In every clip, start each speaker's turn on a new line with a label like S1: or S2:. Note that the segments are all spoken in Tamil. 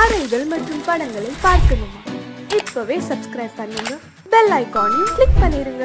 S1: கதைகள் மற்றும் படங்களை பார்க்கணுமா? இப்பவே சப்ஸ்கிரைப் பண்ணுங்க, பெல் ஐகானையும் கிளிக் பண்ணிருங்க.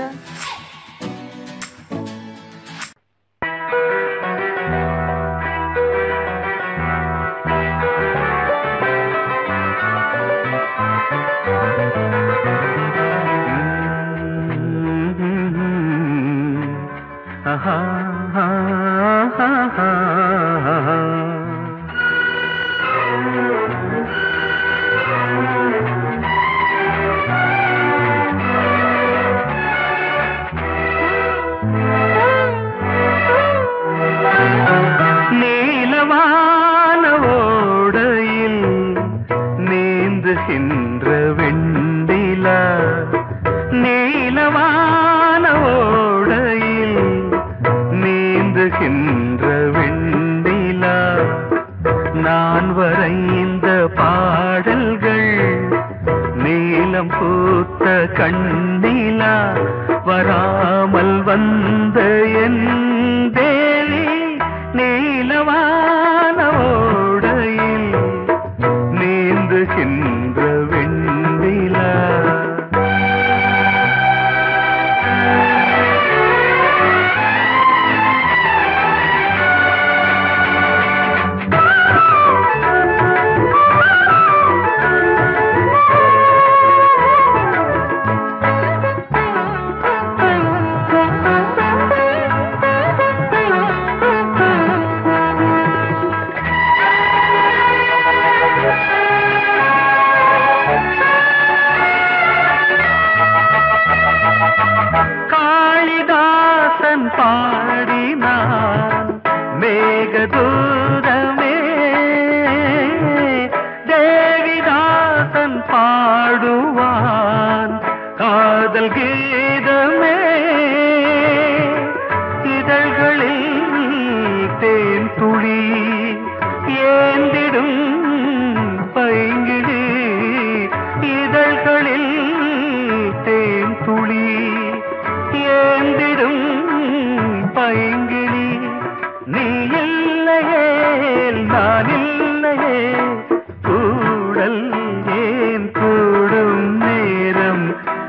S2: நான் வரைந்த பாடல்கள் நீலம் பூத்த கண்ணிலா வராமல் வந்த என் தேவி நீலவான ஓடையில் நீந்துகின்ற வெண்ணிலா. காளிதாசன் பாடினான் மேகதூதமே, தேவிதாசன் பாடுவான் காதல் கீதமே. இதழ்களில் தேன் துளி ஏந்திடும் பைங்கிழி, இதழ்களில் தேன் துளி ஏந்திடும் பைங்கிளி. நீ இல்லையே நான் இல்லையே கூடல் ஏன் கூடும் நேரம்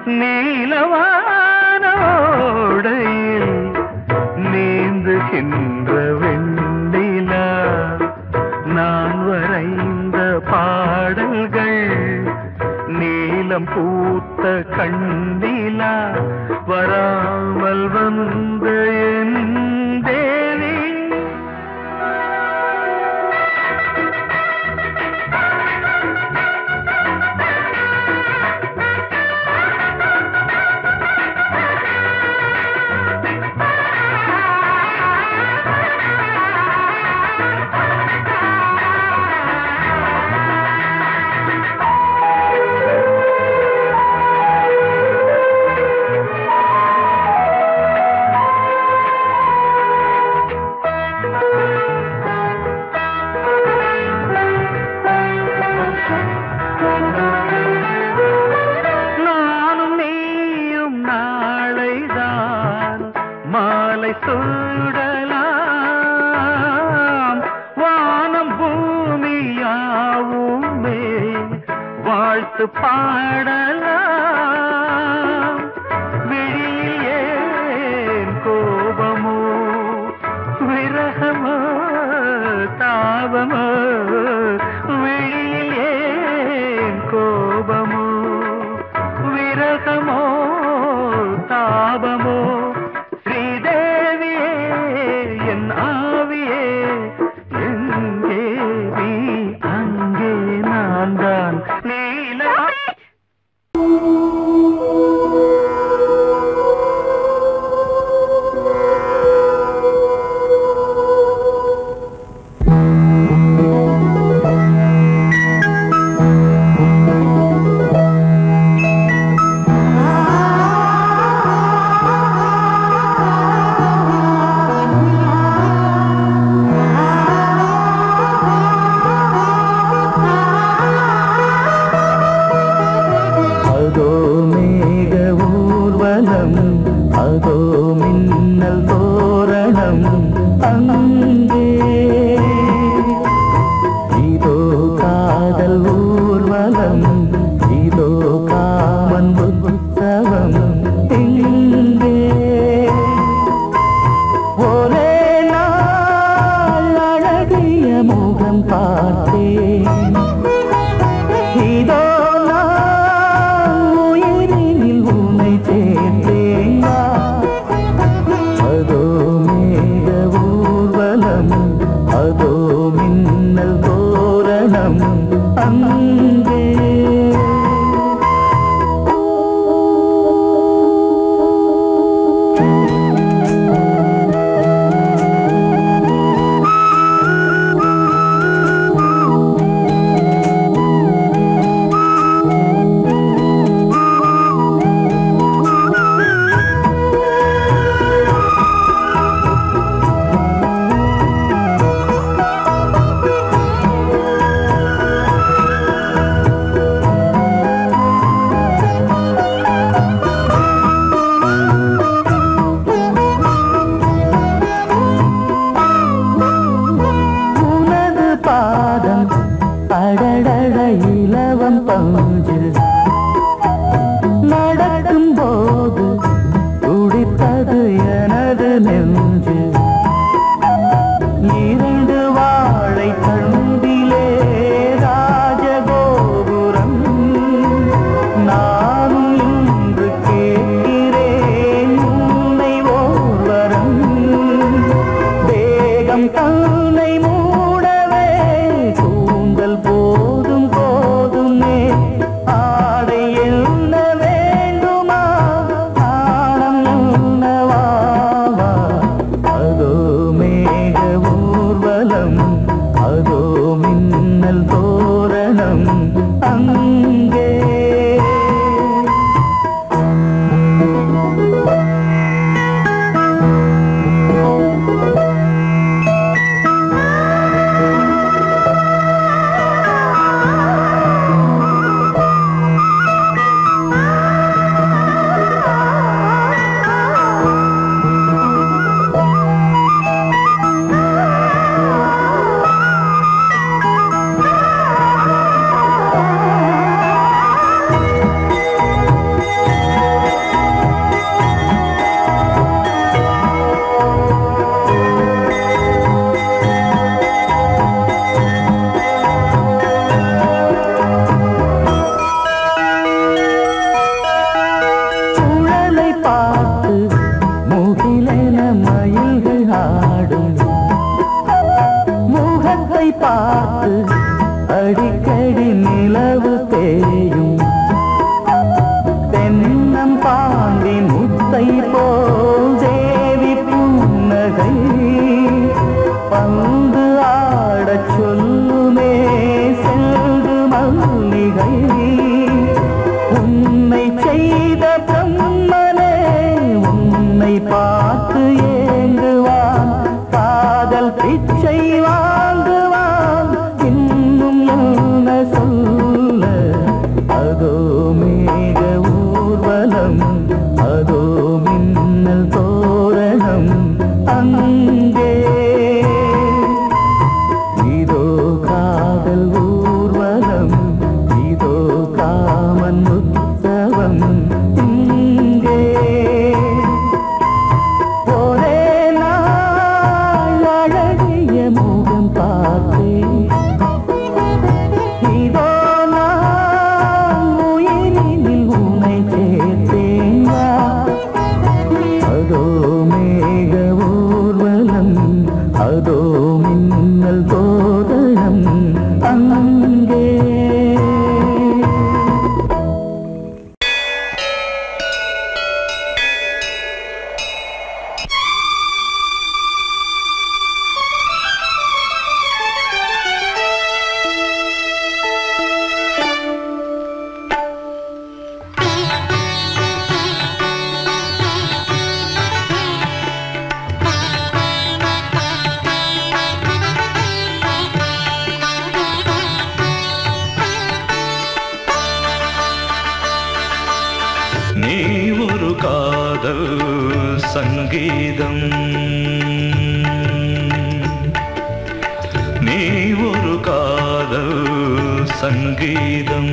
S2: நீலவானோடையில் நீந்துகின்ற வெண்ணிலா. நான் வரைந்த பாடல்கள் நீலம் பூத்த கண்ணிலா வராமல் வந்த என் தேவி. மாலை சூடலாம் வானம் பூமியாவுமே வாழ்த்து பாடலாம். விழியில் ஏன் கோபமோ விரகமோ தாபமோ, விழியில் ஏன் கோபமோ விரகமோ தாபமோ. அங்கே. அடடட இலவம் பஞ்சு நடக்கும் போது துடித்தது எனது நெஞ்சு. இரண்டு வாழை தண்டிலே ராஜகோபுரம் நானும் இன்று கேட்கிறேன் உன்னை ஓர்வரம். தேகம் தன்னை மூடவே கூந்தல் போதும் போதுமே ஆடை என்ன வேண்டுமா ஆடம் என்னவா. அதோ மேக ஊர்வலம் அதோ மின்னல் தோரணம் அங்கே. பார்த்து அடிக்கடி நிலவு தேயும் தென்னம் பாண்டி முத்தை போல் தேவி புன்னகை பந்து ஆடச் சொல்லுமே செல்து மல்லிகை. உன்னை செய்த பிரம்மனே உன்னை பார்த்து ஏங்குவான் காதல் பிச்சை வாங்குவான் இன்னும் என்ன சொல்ல. அதோ மேக ஊர்வலம் அதோ மின்னல் தோரணம் அங்கே. இதோ காதல் ஊர்வலம் இதோ காமன் உற்சவம் இங்கே. ஒரே நாள் அழகிய முகம் பார்த்தேன் இதோ நான் உயிரினில் உன்னை சேர்த்தேன். அதோ மேக ஊர்வலம் அதோ மின்னல் தோரணம் அங்கே.
S3: நீ ஒரு காதல் சங்கீதம் நீ ஒரு காதல் சங்கீதம்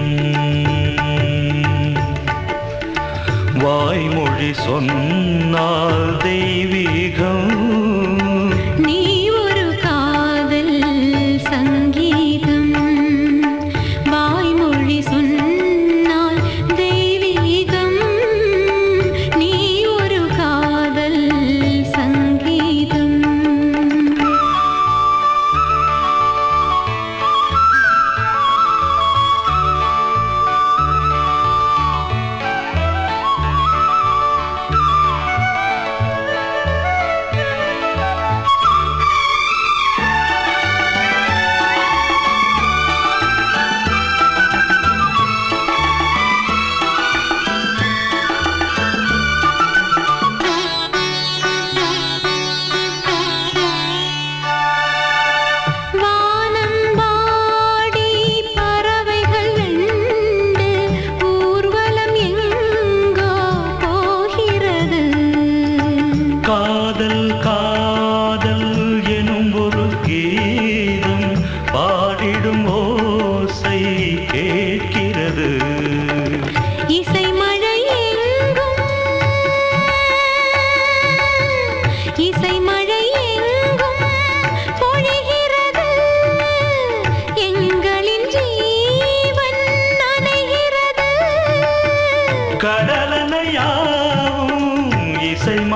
S3: வாய்மொழி சொன்னால் தெய்வீகம்.
S4: நீ ஒரு காதல் சங்கீதம் வாய்மொழி சொன்னால் தெய்வீகம். நீ ஒரு காதல் சங்கீதம்.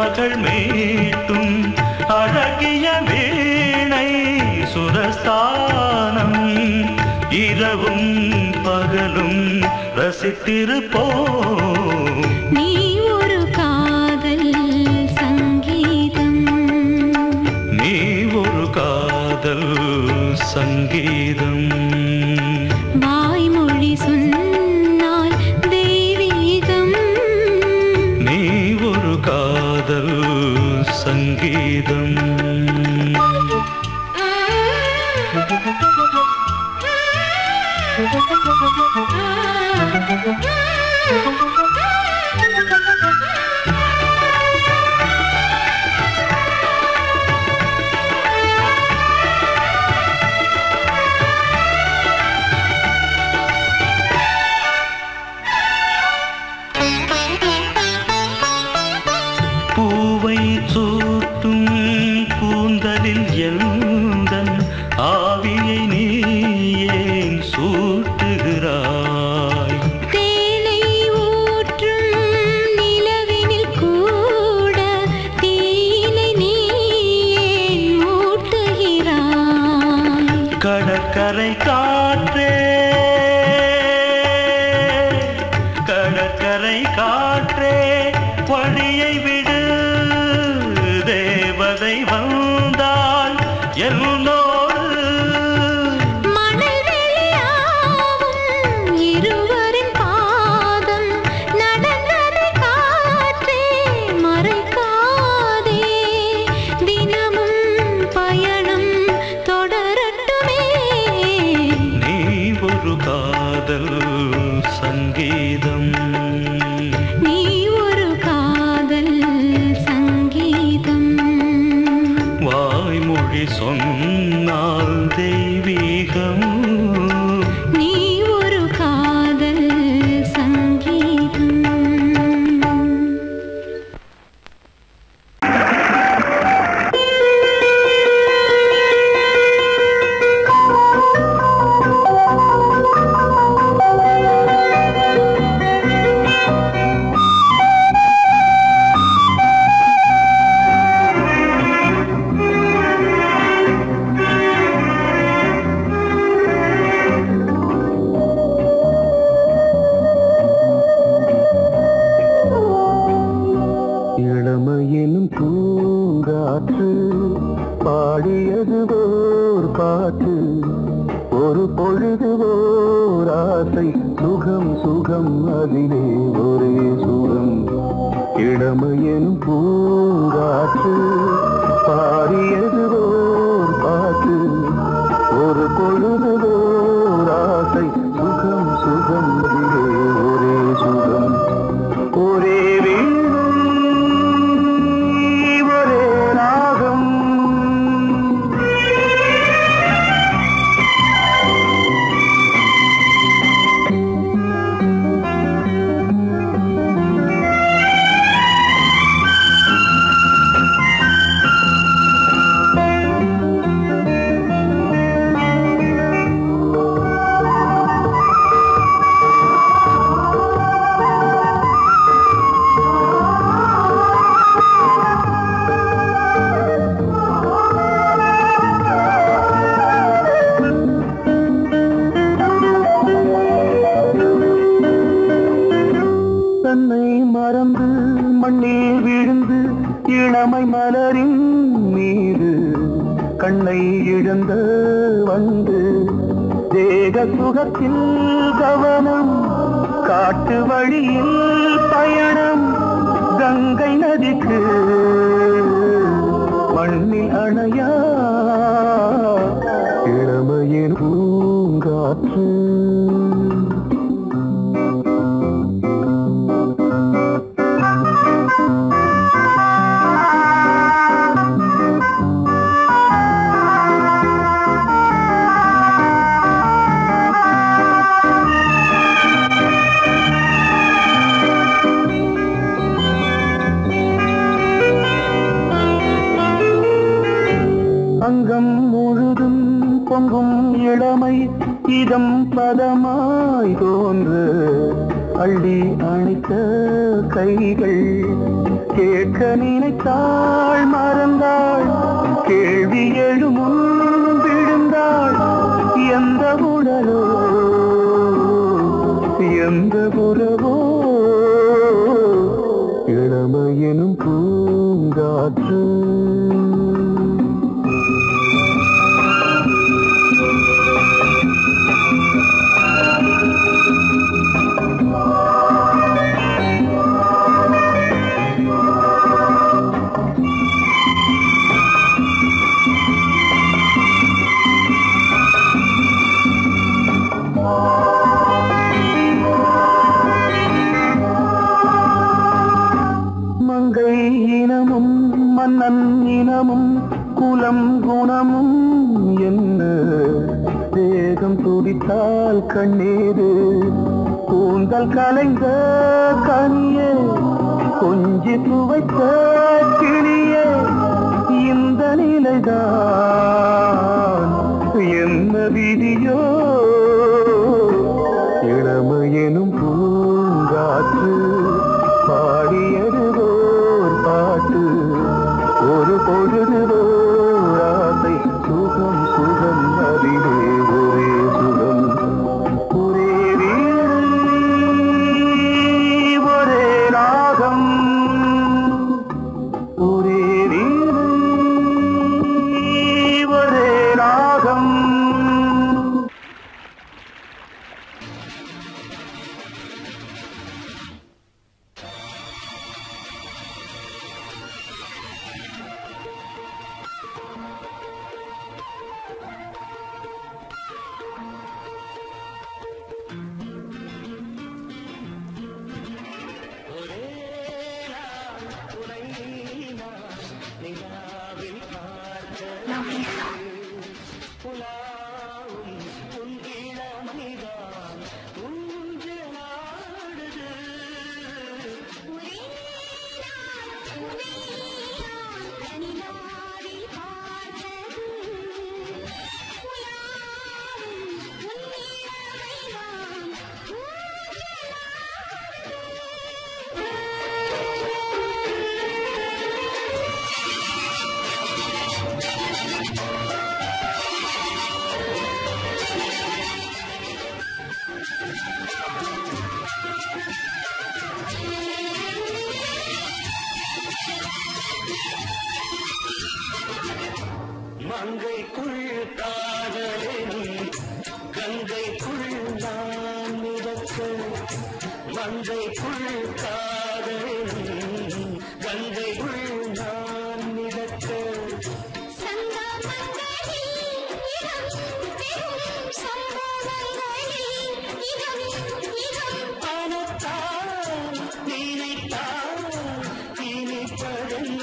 S3: மகள் மீட்டும் அழகிய வீணை சுரஸ்தானம் இரவும் பகலும் ரசித்திருப்போம்.
S4: நீ ஒரு காதல் சங்கீதம்,
S3: நீ ஒரு காதல் சங்கீதம்.
S4: வாய்மொழி சொன்னால் தெய்வீகம்,
S3: நீ ஒரு காதல் சங்கீதம். பூவை சூட்டும் கூந்தலில் எந்தன் ஆவியை நீ ஏன் சூட்டுகிறாய்?
S4: தேனை ஊற்றும் நிலவினில் கூட தீனை நீ ஏன் மூட்டுகிறாய்?
S3: கடற்கரை காற்றே, கடற்கரை காற்றே வழியை விடு, தேவதை வந்தால் என்னோடு.
S4: மணல் வெளியாகும் இருவரின் பாதம் நடந்ததை காற்றே மறைக்காதே, தினமும் பயணம் தொடரட்டுமே.
S3: நீ ஒரு காதல் சங்கீதம்,
S4: நீ ஒரு காதல் சங்கீதம்,
S3: வாய்மொழி சொன்னால் தெய்வீகம்.
S4: நீ ஒரு காதல் சங்கீதம்.
S2: இளமையினும் பூங்காற்று பாடியது ஓர் பாட்டு, ஒரு பொழுது ஓர் ஆசை, சுகம் சுகம் அதிலே ஒரே சுகம். இளமையினும் பூங்காற்று பாடியது ஓர் பாட்டு, ஒரு பொழுது ஓர் ஆசை, சுகம் சுகம் அதிலே ஒரே சுகம். ஒரே வீடும் ஒரே ராகம், தன்னை மறந்து மண்ணில் விழுந்து இளமை மலரின் மீது கண்ணை இழந்த வந்து தேக சுகத்தில் கவனம், காட்டு வழியில் பயணம், கங்கை நதிக்கு மண்ணில் அணையா இளமையின் பூங்காற்று. அங்கம் முழுதும் பொங்கும் இளமை இதம் பதமாய் தோன்று, அள்ளி அணைத்த கைகள் கேட்க நினைத்தாள் மறந்தாள் கேள்வி எழும் முன் விழுந்தாள் எந்த உடலோ எந்த உறவோ இளமையெனும் பூங்காற்று மன்னன் இனமும் குலம் குணமும் என்ன தேகம் துடித்தால் கண்ணீரு கூந்தல் கலைந்த கனியே கொஞ்சி துவைத்த கிளியே இந்த நிலைதான் என்ன விதியோ இளமையெனும் பூங்காற்று பாடியதுவோர் பாட்டு ஒரு பொழுது ஆசை சுகம் சுகம் அதிலே ஒரே சுகம் ஒரே வீடு ஒரே ராகம் ஒரே வீடு ஒரே ராகம்
S3: மங்கைக்குள் காதலினும் கங்கைக்குள் நான் மிதக்க மங்கைக்குள் காதலினும் கங்கைக்குள் நான் மிதக்க பணத்தால் நினைத்தால் இனிப்பதென்ன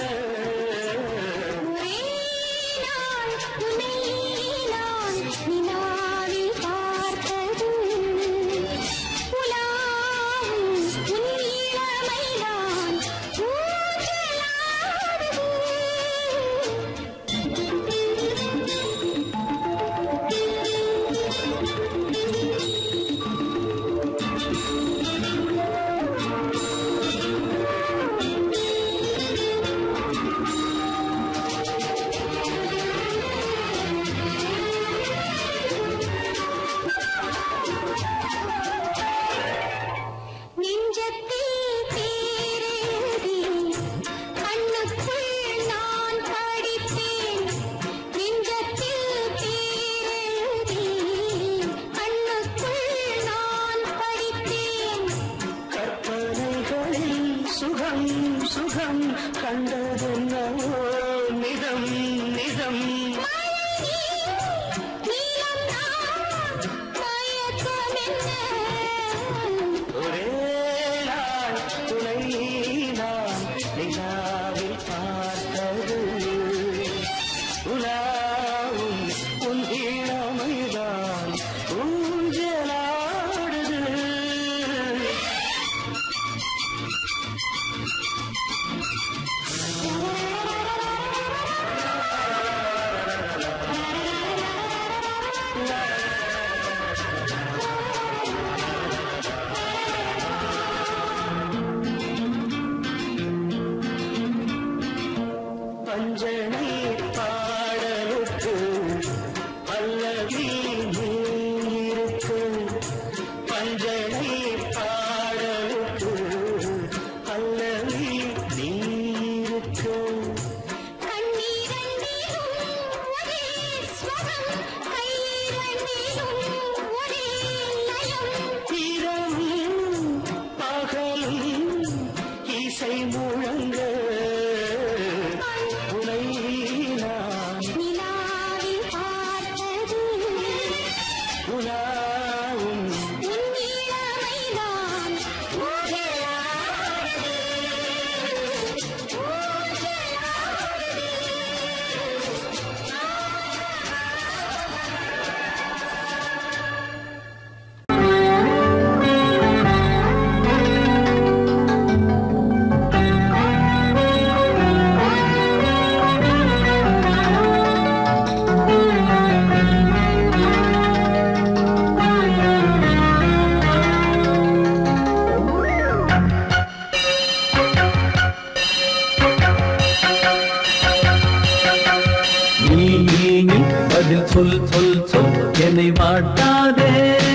S5: சொல் சொல் சொல் என்னை வாட்டாதே.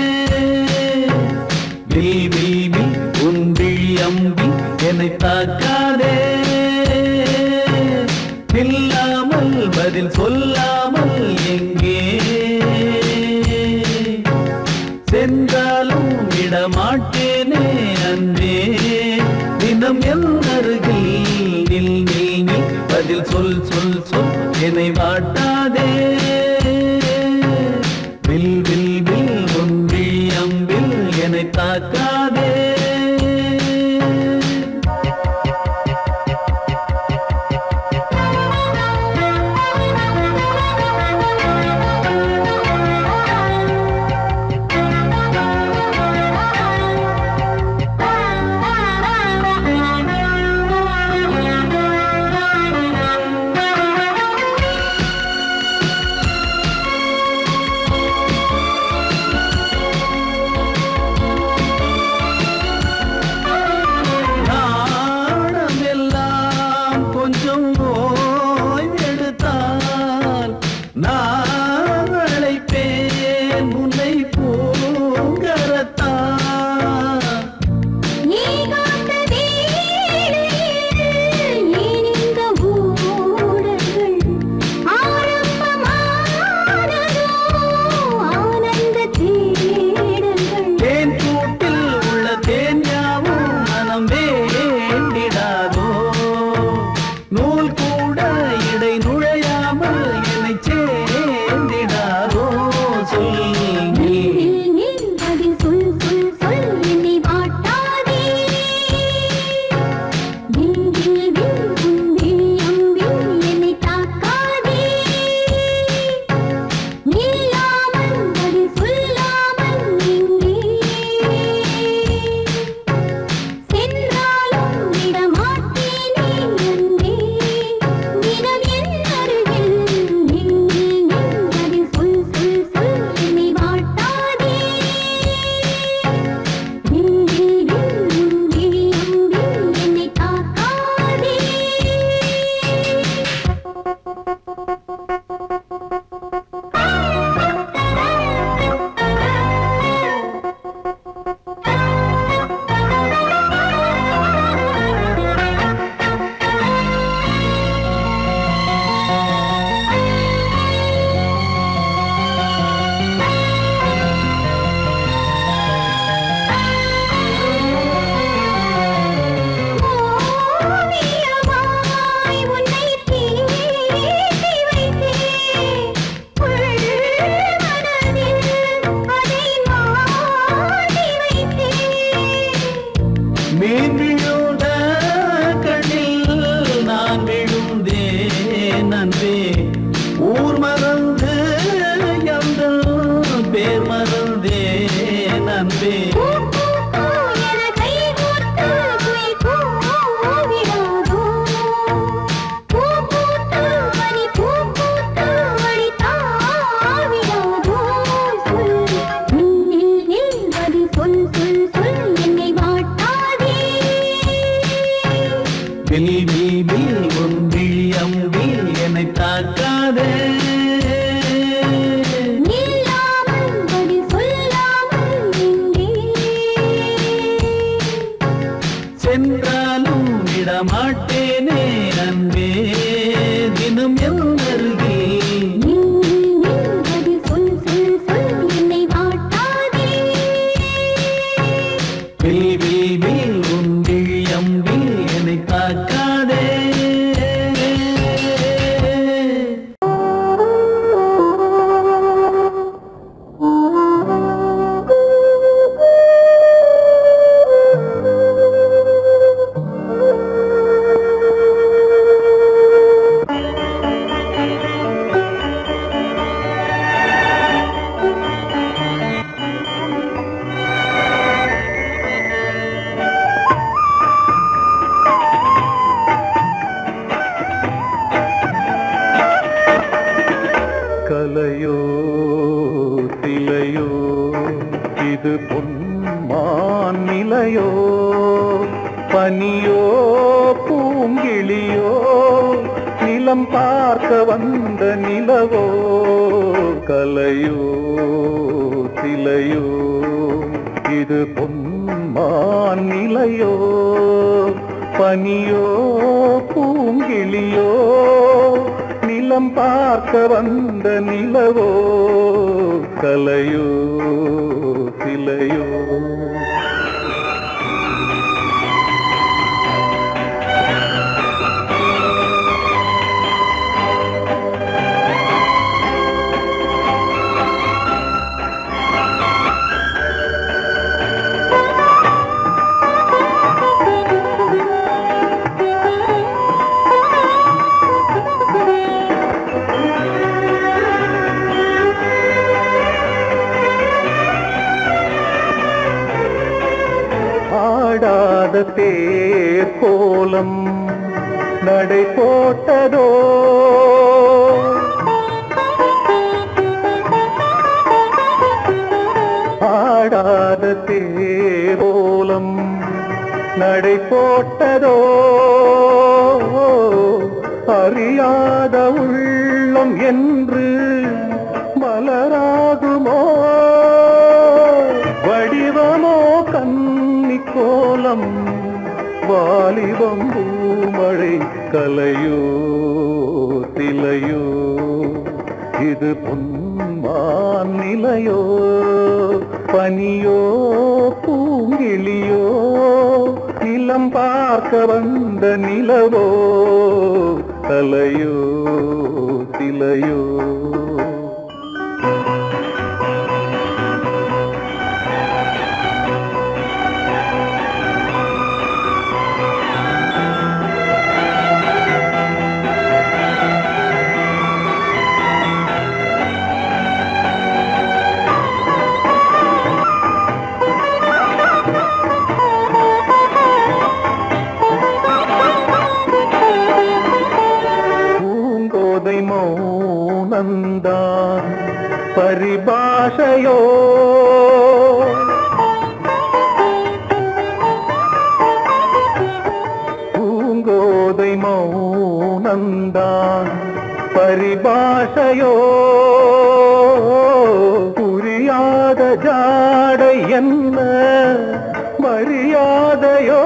S5: வில் வில் வில் உன் விழி அம்பி என்னை தாக்காதே. இல்லாமல் பதில் சொல்லாமல் எங்கே சென்றாலும் விடமாட்டேனே அன்பே. தினம் என் அருகில் நில் நில் நில் பதில் சொல் சொல் சொல் என்னை வாட்டாதே. வில் வில் வில் உன் விழி அம்பில் என்னை தாக்காதே.
S2: கலையோ சிலையோ இது பொன்மான் நிலையோ பனியோ பூங்கிளியோ நில நிலம் பார்க்க வந்த நிலவோ கலையோ சிலையோ இது பொன்மான் நிலையோ பனியோ பூங்கிளியோ நிலம் பார்க்க வந்த நிலவோ கலையோ சிலையோ ஆடாத தேர் கோலம் நடை போட்டதோ ஆடாத தேர் கோலம் நடை போட்டதோ அறியாத உள்ளம் என்று மலராகுமோ வடிவமோ கன்னி கோலம் வாலிபம் பூமழை கலையோ திலையோ இது பொன்மான் நிலையோ பனியோ பூங்கிளியோ நிலம் பார்க்க வந்த நிலவோ கலையோ திலையோ மௌனந்தான் பரிபாஷையோ பூங்கோதை மௌனந்தான் பரிபாஷையோ புரியாத ஜாடை என்ன மரியாதையோ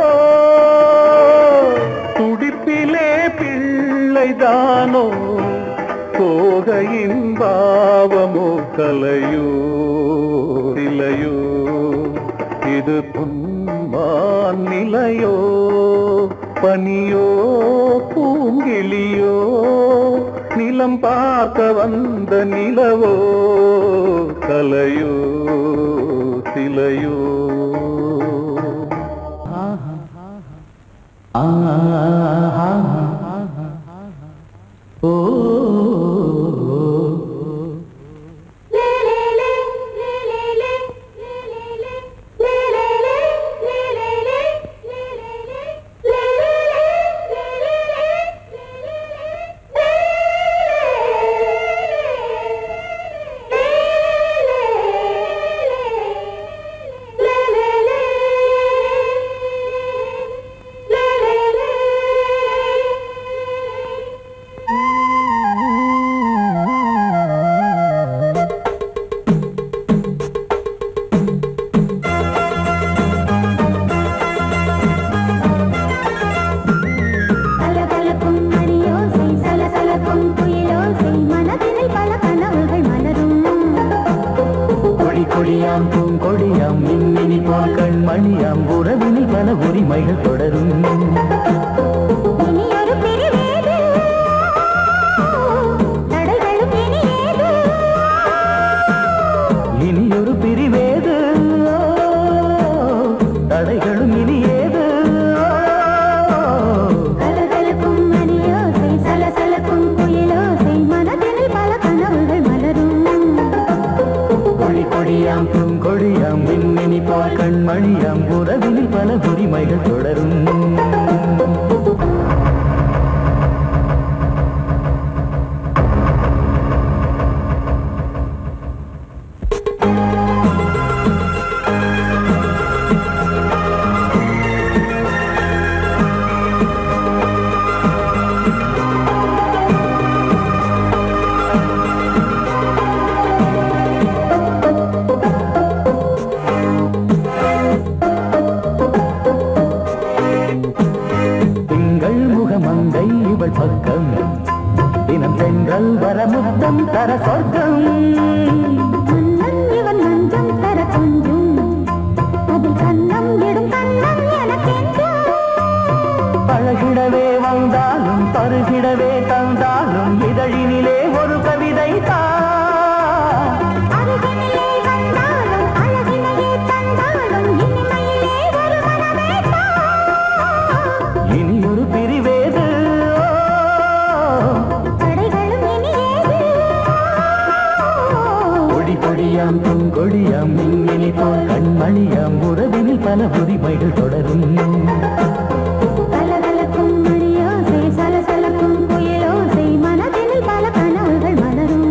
S2: துடிப்பிலே பிள்ளைதானோ கோகையின் பாவமோ கலையோ இலையோ இது பொன்மான் நிலையோ பனியோ பூங்கிளியோ நிலம் பார்க்க வந்த நிலவோ கலையோ சிலையோ ஓ கொடியாம் பூங்கொடியாம் மின்மினி போல் கண்மணியாம் உறவினில் பல உரிமைகள் தொடரும் இனியொரு பிரிவேது தடைகளும் இனியேது கொடியாம் பூங்கொடியாம் மின்மினி போல் கண்மணியாம் உறவினில் பல உரிமைகள் தொடரும் தர சொர்க்கம்
S6: மன்னன் இவன் மஞ்சம் தர கொஞ்சம் அதில் கண்ணம் இடும் கண்ணம் எனக்கென்றும்
S2: பழகிடவே வந்தாலும் பருகிடவே தந்தாலும் இதழினிலே ஒரு கவிதை தான்
S6: அருகினிலே வந்தாலும் அழகினையே தந்தாலும் இனிமையிலே ஒரு மனமே தான்
S2: இனியொரு பிரிவேது
S6: தடைகளும் இனியேது
S2: கொடி கொடியாம் பூங்கொடியாம் மின்மினி போல் கண்மணியாம் உறவினில் பல உரிமைகள் தொடரும்
S6: கலகலக்கும் மணியோசை சலசலக்கும் புயலோசை மனதினில் பல கனவுகள் மலரும்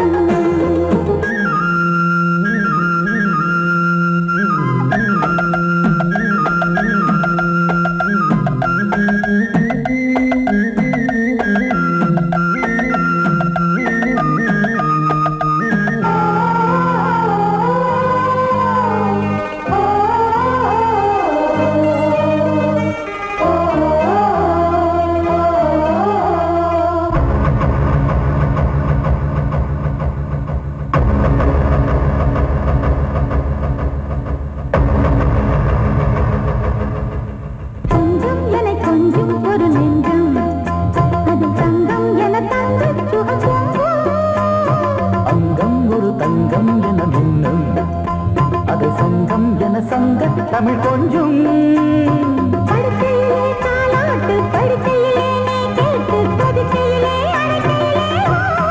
S6: கொஞ்சம் என கொஞ்சம் ஒரு நெஞ்சம் அது தங்கம் என தங்க சுகம்
S2: அங்கம் ஒரு தங்கம் என மின்னும் அது சங்கம் என சங்க தமிழ் கொஞ்சம்
S6: படுக்கையிலே தாலாட்டு படுக்கையிலே நீ கேட்டு படுக்கையிலே அழைக்கையிலே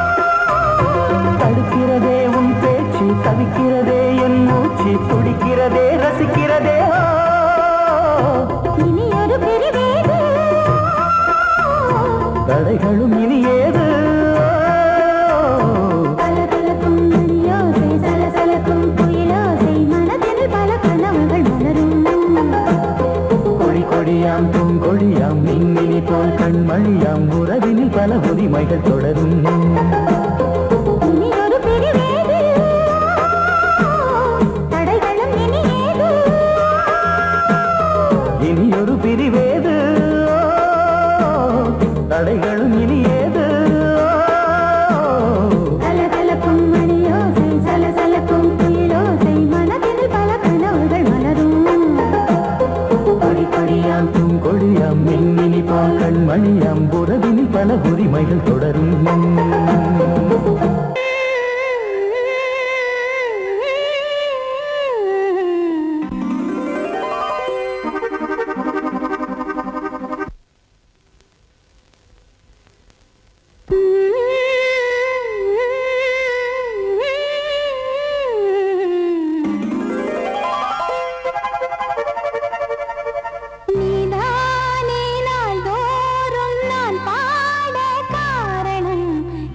S2: தடுக்கிறதே உன் பேச்சு தவிக்கிறதே என் மூச்சு துடிக்கிறதே ரசிக்கிறதே
S6: இனி ஒரு பிரிவேது
S2: தடைகளும் இனி ஏது
S6: கலகலக்கும் மணியோசை சலசலக்கும் புயலோசை மனதினில் பல கனவுகள் மலரும்
S2: கொடி கொடியாம் பூங்கொடியாம் மின்மினி போல் கண்மணியாம் உறவினில் பல உரிமைகள் தொடரும்
S6: இனி ஒரு பிரிவேது தடைகளும் இனியேது
S2: இனியொரு பிரிவேது தடைகளும் இனி ஏது
S6: கலகலக்கும் மணியோசை சலசலக்கும் புயலோசை மனதினில் பல கனவுகள் மலரும்
S2: கொடி கொடியாம் பூங்கொடியாம் மின்மினி போல் கண்மணியாம் உறவினில் பல உரிமைகள் தொடரும்
S6: நீதானே நாள்தோறும் நான் பாட காரணம்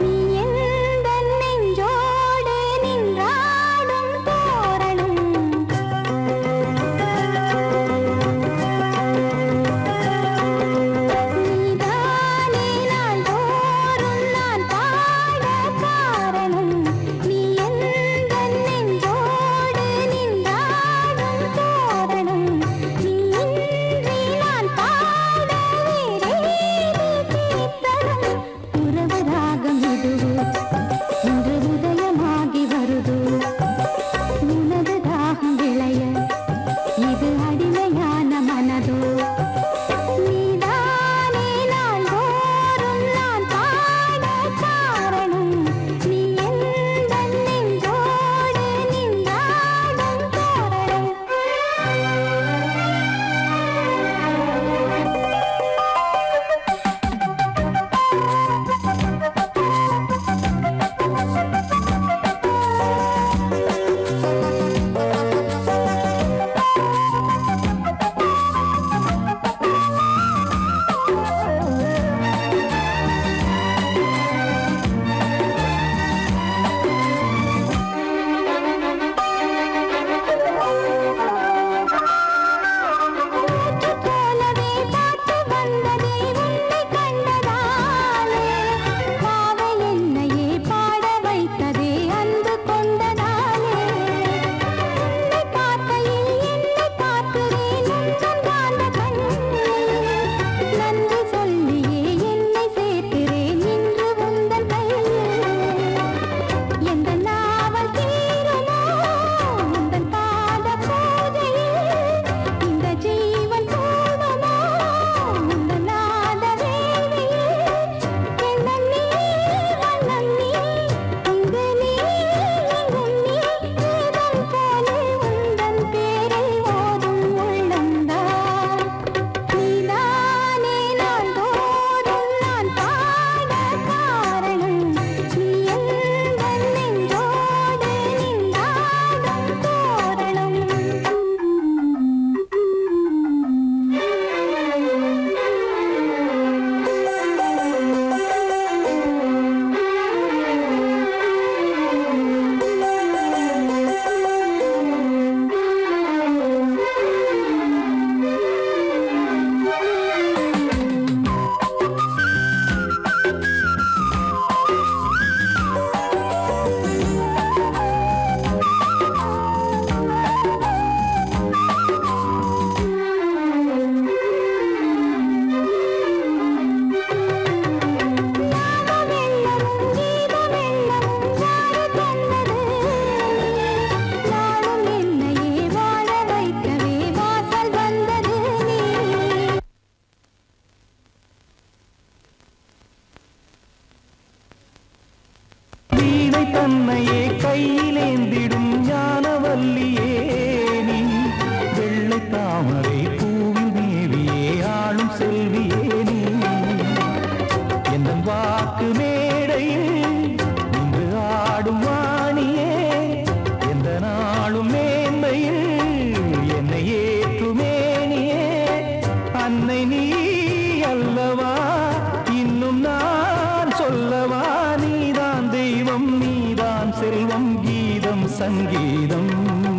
S2: தாமரை பூவில் மேவியே ஆளும் செல்வியே நீ என் வாக்கு மேடையில் நின்று ஆடும் வாணியே எந்த நாளும் மேன்மையில் என்னை ஏற்றுமேனியே அன்னை நீ அல்லவா இன்னும் நான் சொல்லவா நீதான் தெய்வம் நீதான் செல்வம் கீதம் சங்கீதம்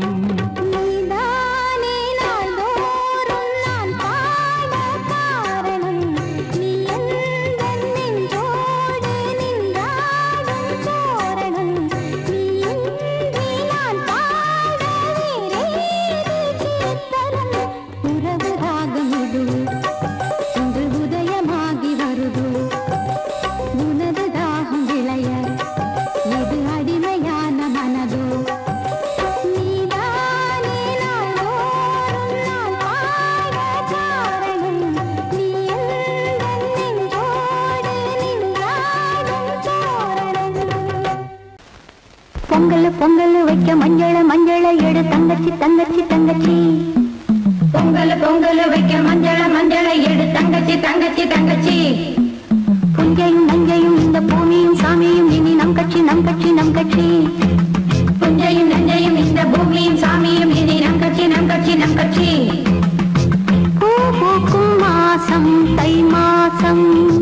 S6: பொங்கல் வைக்க மஞ்சள மஞ்சள எடு தங்கச்சி தங்கச்சி தங்கச்சி பொங்கல் வைக்க மஞ்சள எடு தங்கச்சி தங்கச்சி தங்கச்சி புஞ்சையும் நஞ்சையும் இந்த பூமியும் சாமியும் இனி நம் கட்சி நம் கட்சி நம் கட்சி புஞ்சையும் நஞ்சையும் இந்த பூமியும் சாமியும் இனி நம் கட்சி நம் கட்சி நம் கட்சி பூ பூக்கும் மாசம் தை மாசம்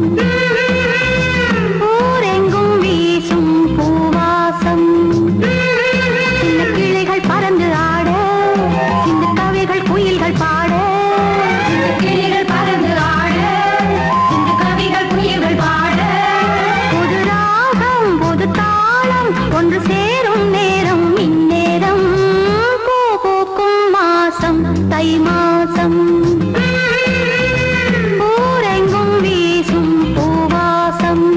S6: ஊரெங்கும் வீசும் பூவாசம் சின்ன கிளிகள் பறந்து ஆட இந்த கவிகள் குயில்கள் பாட சின்ன கிளிகள் பறந்து ஆட இந்த கவிகள் குயில்கள் பாட புது ராகம் புது தாளம் ஒன்று சேரும் நேரம் இந்நேரம் பூ பூக்கும் மாசம் தை மாசம் ஊரெங்கும் வீசும் பூவாசம்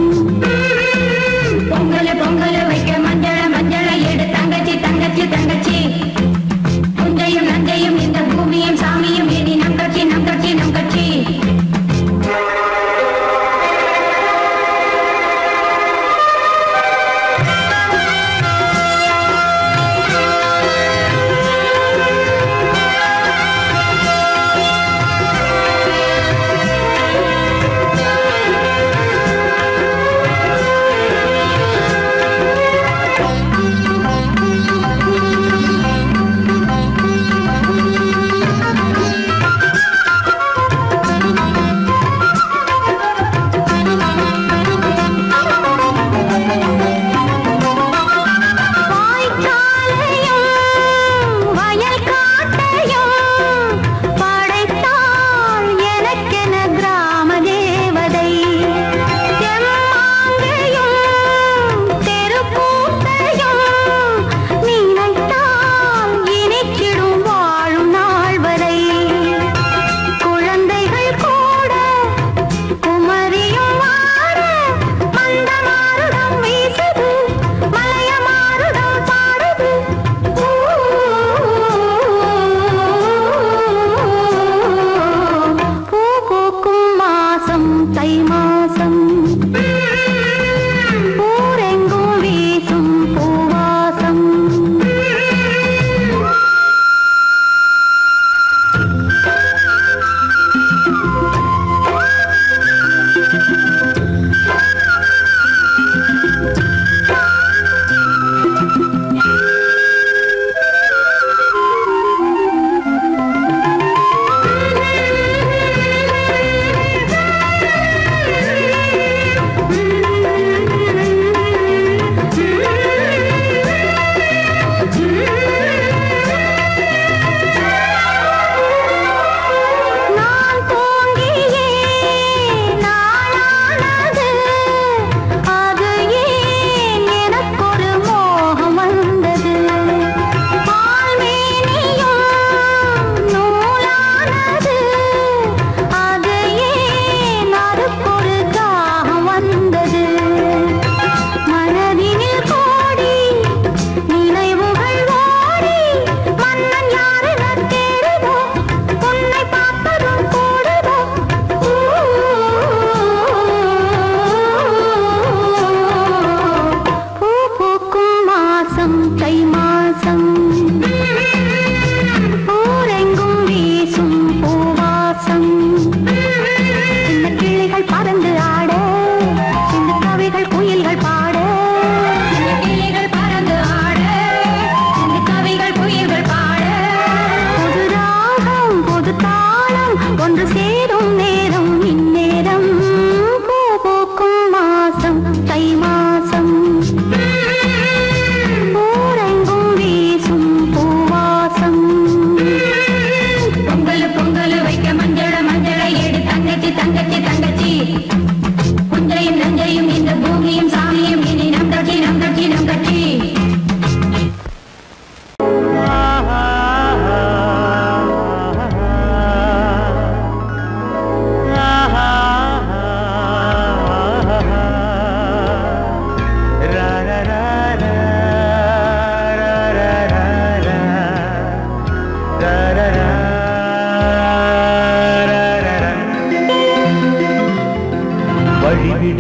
S6: பொங்கல் வைக்க மஞ்சள எடு தங்கச்சி தங்கச்சி தங்கச்சி புஞ்சையும் நஞ்சையும் இந்த பூமியும் சாமியும் இனி நம் கட்சி நம் கட்சி நம் கட்சி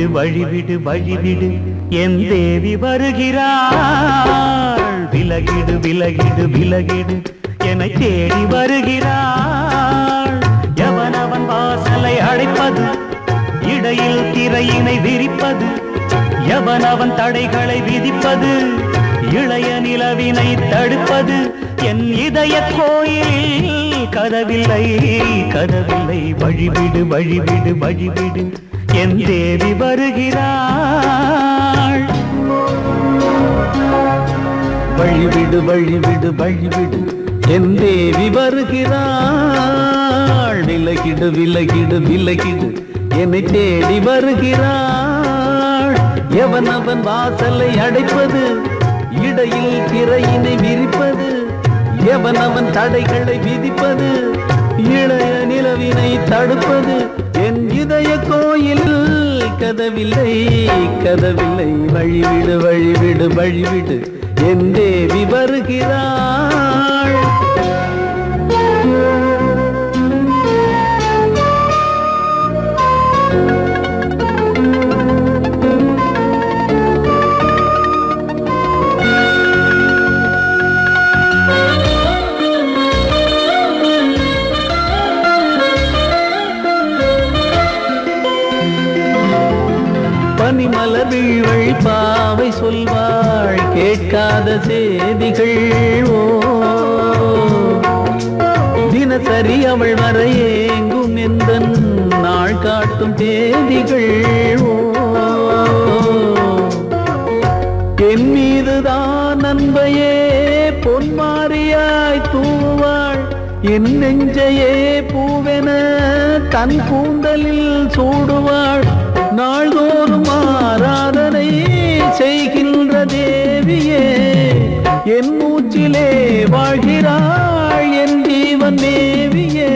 S5: வழிவிடு வழிவிடு என் தேவி வருகிறாள். விலகிடு விலகிடு விலகிடு என்னை தேடி வருகிறாள். எவனவன் வாசலை அடைப்பது, இடையில் திரையினை விரிப்பது, எவனவன் தடைகளை விதிப்பது, இளைய நிலவினை தடுப்பது, என் இதய கோயிலில் கதவில்லை கதவில்லை. வழிவிடு வழிவிடு வழிவிடு என் தேவி வருகிறாள். வழிவிடு வழிவிடு வழிவிடு என் தேவி வருகிறாள். விலகிடு விலகிடு விலகிடு என்னை தேடி வருகிறாள். எவனவன் வாசலை அடைப்பது, இடையில் திரையினை விரிப்பது, எவனவன் தடைகளை விதிப்பது, இளைய நிலவினை தடுப்பது, என் இதய கோயில் கதவில்லை கதவில்லை. வழிவிடு வழிவிடு வழிவிடு என் தேவி வருகிறாள். பனிமலர் வீழ்வழி பாவை சொல்வாள் கேட்காத செய்திகள். ஓ தினசரி அவள் வர ஏங்கும் எந்த நாள் காட்டும் தேதிகள். ஓ என் மீதுதான் அன்பையே பொன்மாரியாய் தூவாள். என் நெஞ்சையே பூவென தன் கூந்தலில் சூடுவாள். நாள்தோறும் ஆராதனை செய்கின்ற தேவியே, என் மூச்சிலே வாழ்கிறாள் என் ஜீவன் தேவியே.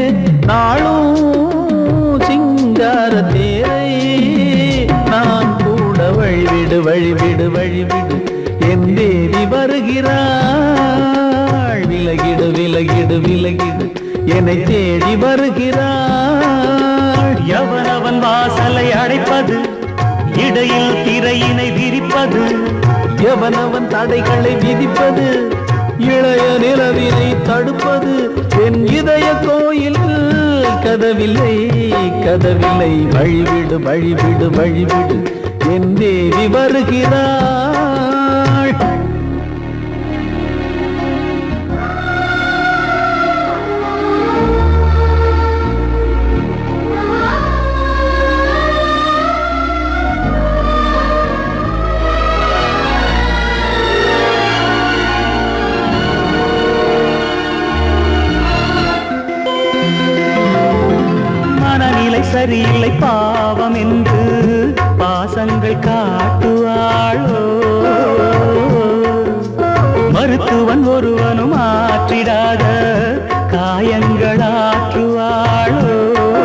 S5: நாளும் சிங்கார தேரை நான் கூட வழிவிடு வழிவிடு வழிவிடு என் தேவி வருகிறாள். விலகிடு விலகிடு விலகிடு என்னை தேடி வருகிறாள். எவனவன் வாசலை அடைப்பது, இடையில் திரையினை விரிப்பது, எவனவன் தடைகளை விதிப்பது, இளைய நிலவினை தடுப்பது, என் இதய கோயில் கதவில்லை கதவில்லை. வழிவிடு வழிவிடு வழிவிடு என் தேவி வருகிறாள். சரியில்லை பாவம் என்று பாசங்கள் காட்டுவாளோ. மருத்துவன் ஒருவனும் ஆற்றிடாத காயங்களாற்றுவாளோ.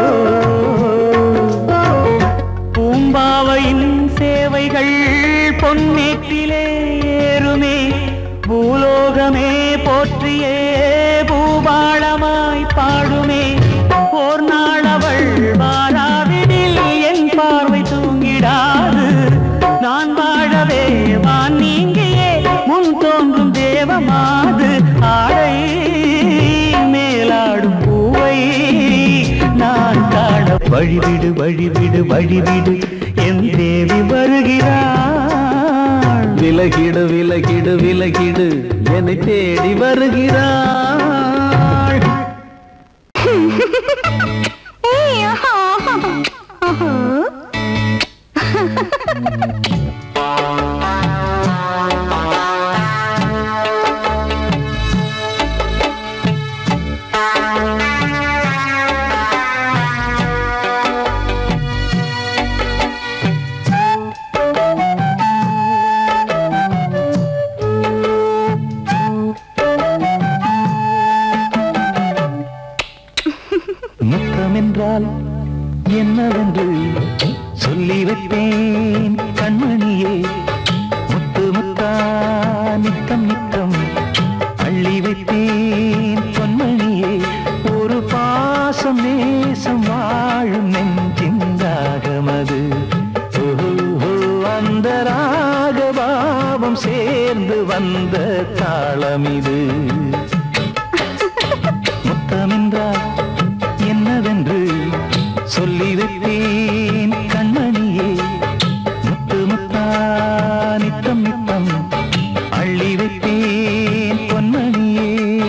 S5: பூம்பாவையின் சேவைகள் பொன்னேற்றிலே ஏறுமே, பூலோகமே போற்றியே பூபாளமாய் பாடுமே. ஓர் நாள் அவள் வாராவிடில் என் பார்வை தூங்கிடாது. நான் வாழவே வான் நீங்கியே முன் தோன்றும் தேவமாது. ஆடை மேலாடும் பூவை நான் காண வழிவிடு வழிவிடு வழிவிடு என் தேவி வருகிறாள். விலகிடு விலகிடு விலகிடு என்னை தேடி வருகிறாள். முத்தமென்றால் என்னவென்று சொல்லி வைப்பேன் கண்மணியே. முத்து முத்தா நித்தம் நித்தம் அள்ளி வைப்பேன் பொன்மணியே. ஒரு பாசம் நேசம் வாழும் நெஞ்சின் தாகமது. ஓ பாவம் சேர்ந்து வந்த தாளம் இது. முத்தமென்றால் என்னவென்று சொல்லி வைத்தேன் கண்மணியே. முத்து முத்தா நித்தம் நித்தம் அள்ளி வைத்தேன் பொன்மணியே.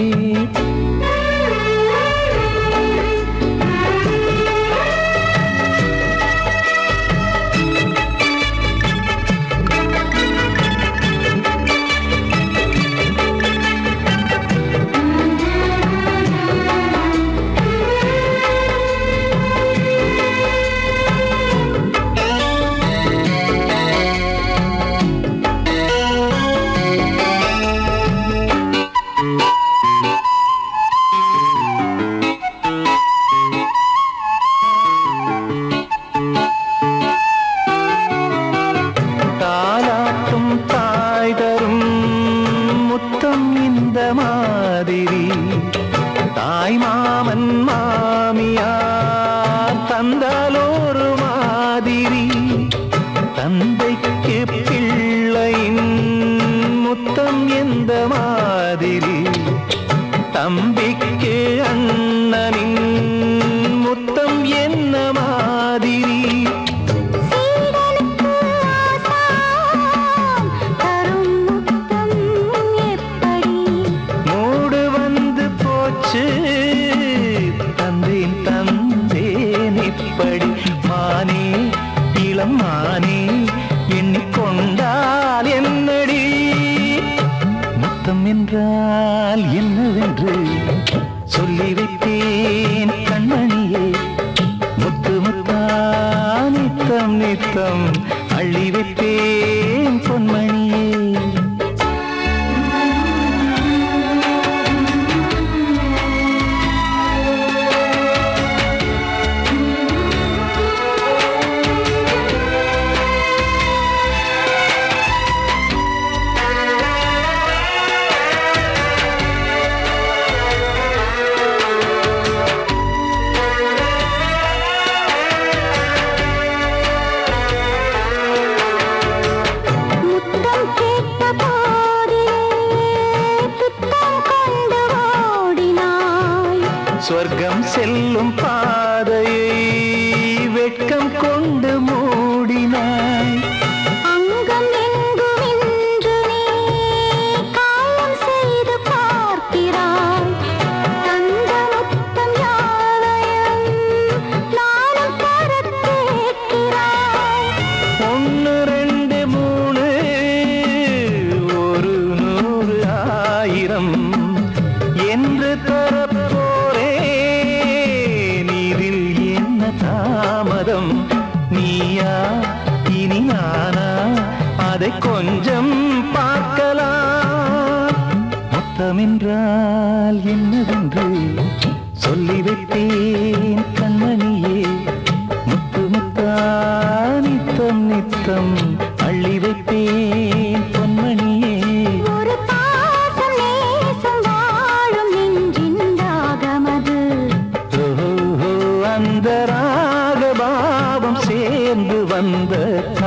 S5: தாய் மாமன் மாமியார் தந்தாலோரு மாதிரி. தந்தைக்கு பிள்ளையின் முத்தம் எந்த மாதிரி. தம்பிக்கு அண்ணனின் முத்தம் என்ன மாதிரி. தந்தேன் தந்தேன் இப்படி மானே இளம் மானே எண்ணிக்கொண்டால் என்னடி. முத்தம் என்றால் என்னவென்று சொல்லி வைத்தேன் கண்மணியே. முத்து முத்தா நித்தம் நித்தம் அள்ளி வைத்தேன் பொன்மணியே. சொர்க்கம் செல்லும் பாதையை வெட்கம் கொண்டு மூடினாய்.
S6: அங்கம் எங்கும் இன்று நீ காயம் செய்து பார்க்கிறாய். தந்த முத்தம் யாவையும் நானும் தர கேட்கிறாய்.
S5: 1 2 3 ஒரு 100 1000 என்று தரப்போ தாமதம். நீயா இனி நானா அதை கொஞ்சம் பார்க்கலாம். முத்தமென்றால் என்னவென்று சொல்லி வைத்தேன் கண்மணியே. முத்து முத்தா நித்தம் நித்தம் அள்ளி வைத்தேன் பொன்மணியே.
S6: ஒரு பாசம் நேசம் வாழும் நெஞ்சின் ராகமது.
S5: அந்த ராகபாவம் சேர்ந்து வந்த